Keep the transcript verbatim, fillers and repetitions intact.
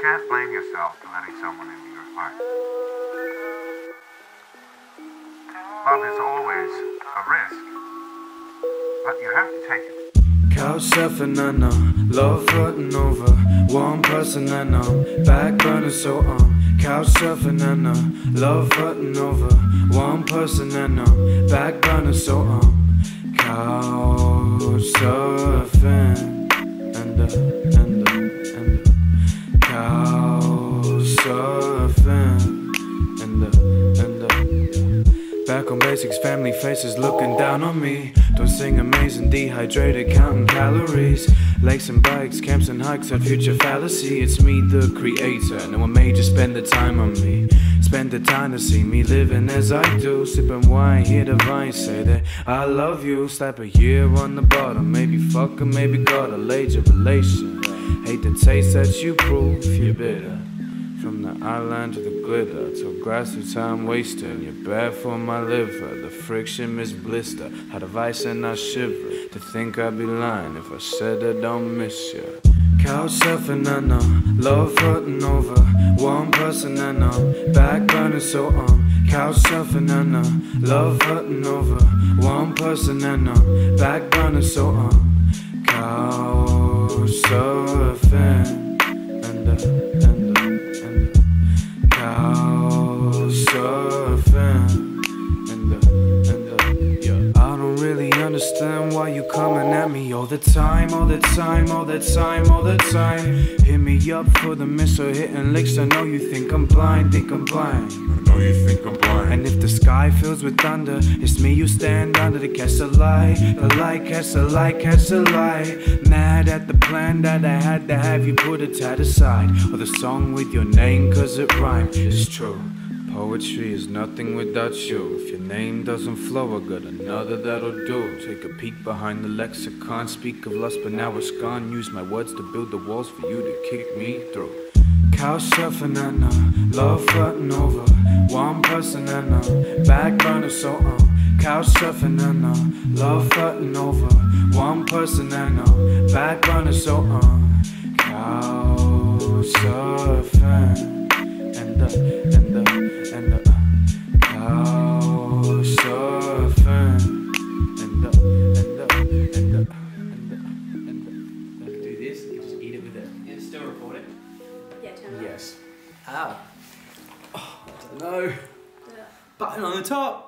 can't blame yourself for letting someone into your heart. Love is always a risk, but you have to take it. Couch surfing, I know, love floating over one person, I know, back burner so on. Couch surfing, I know, love floating over one person, I know, back burner so on. Couch surfing, and uh, and uh, and uh, couch surfing, and uh, and uh, back on basics, family faces looking down on me. Don't sing amazing, dehydrated, counting calories. Lakes and bikes, camps and hikes, that future fallacy. It's me, the creator. No one made you spend the time on me. Spend the time to see me living as I do. Sippin' wine, hear the vine say that I love you. Slap a year on the bottom. Maybe fuck or maybe got a later relation. Hate the taste that you prove you're bitter. From the eyeliner to the glitter, till grass through time wasting. You're bad for my liver, the friction is blister. Had a vice and I shiver, to think I'd be lying if I said I don't miss you. Couch surfing, I know, love floating over one person, I know, back burner so on. Couch surfing, I know, love floating over one person, I know, back burner so on. Couch surfing, and uh, and uh, surfing, and uh, and uh, yeah. I don't really understand why you coming at me all the time, all the time, all the time, all the time. Hit me up for the miss or hitting licks. I know you think I'm blind, think I'm blind. I know you think I'm blind. And if the sky fills with thunder, it's me you stand under to catch the light. The light, catch the light, catch the light. Mad at the plan that I had to have you put it tad aside. Or the song with your name cause it rhymed. It's true, poetry is nothing without you. If your name doesn't flow, I got another that'll do. Take a peek behind the lexicon. Speak of lust but now it's gone. Use my words to build the walls for you to kick me through. Couch surfing, I know, love floating over one person, I know, back burner so on. Couch surfing, I know, love floating over one person, I know, back burner so on. Couch surfing, and the, and the, and the, couch surfing, and the, and the, and the, and the, and the. Do this, you just eat it with it. It's still recording? Yeah, turn it on. Yes. How? Oh, I don't know. Yeah. Button on the top.